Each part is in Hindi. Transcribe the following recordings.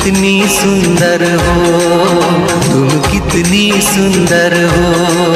कितनी सुंदर हो, तुम कितनी सुंदर हो।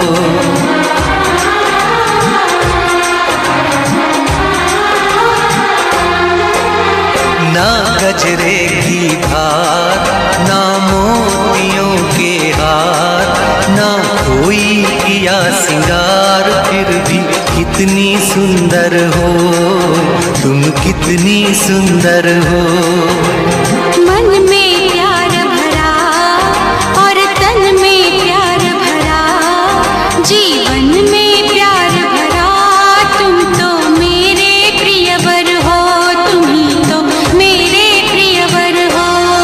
ना गजरे की धार, ना मोतियों के हार, ना कोई किया सिंगार, फिर भी कितनी सुंदर हो, तुम कितनी सुंदर हो। मन में प्यार भरा और तन में प्यार भरा, जीवन में प्यार भरा, तुम तो मेरे प्रियवर हो, तुम ही तो मेरे प्रियवर हो।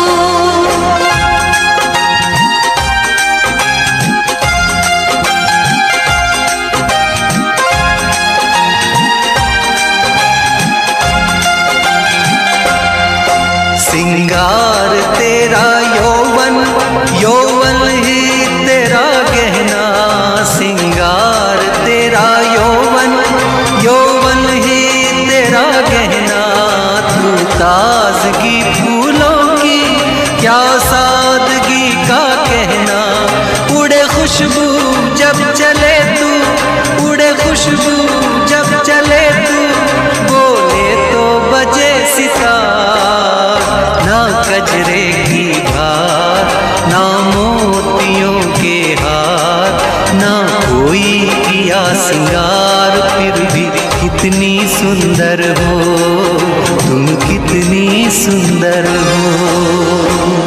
सिंगार तेरा यौवन, यौवन ही तेरा गहना, सिंगार तेरा यौवन, यौवन ही तेरा गहना। तू ताजगी फूलों की, क्या सादगी का कहना। उड़े खुशबू जब चले तू, उड़े खुशबू जब चले तू, बोले तो बजे सितार। ना गजरे की धार, ना मोतियों के हार, ना कोई किया सिंगार, फिर भी कितनी सुंदर हो, तुम कितनी सुंदर हो।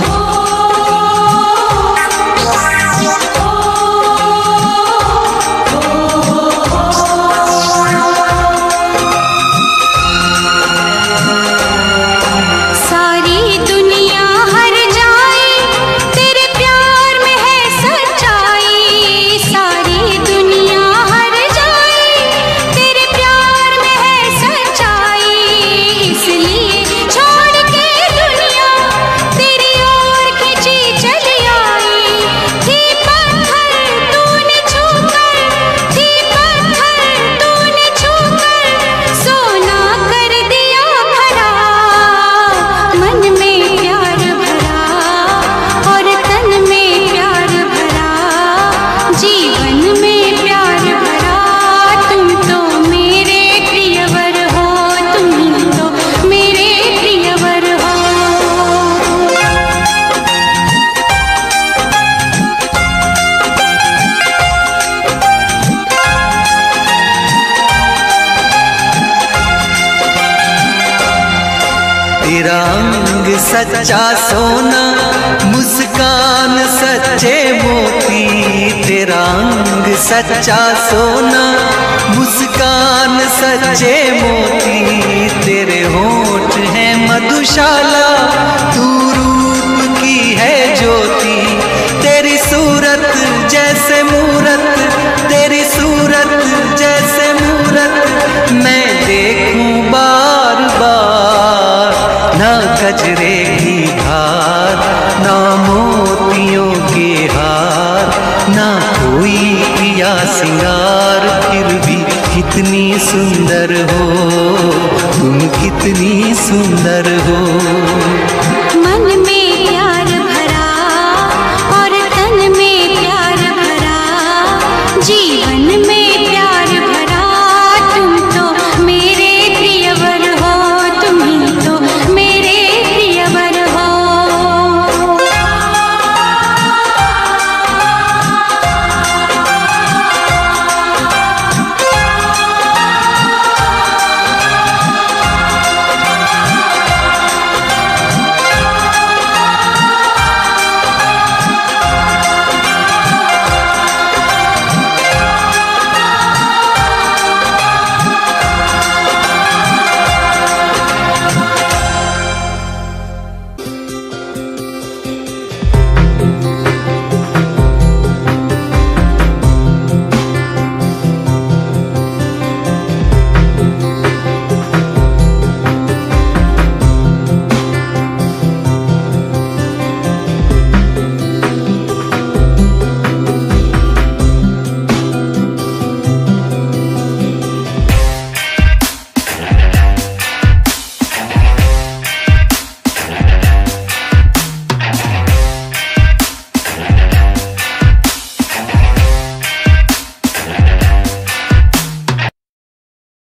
तेरा अंग सच्चा सोना, मुस्कान सच्चे मोती, तेरा अंग सच्चा सोना, मुस्कान सच्चे मोती। तेरे होठ हैं मधुशाला, तू रूप की है ज्योति। तेरी सूरत जैसे मूरत, तेरी सूरत जैसे मूरत, मैं देखूं बार बार। ना गजरे की धार, ना मोतियों के हार, ना कोई किया सिंगार, फिर भी कितनी सुंदर हो, तुम कितनी सुंदर हो।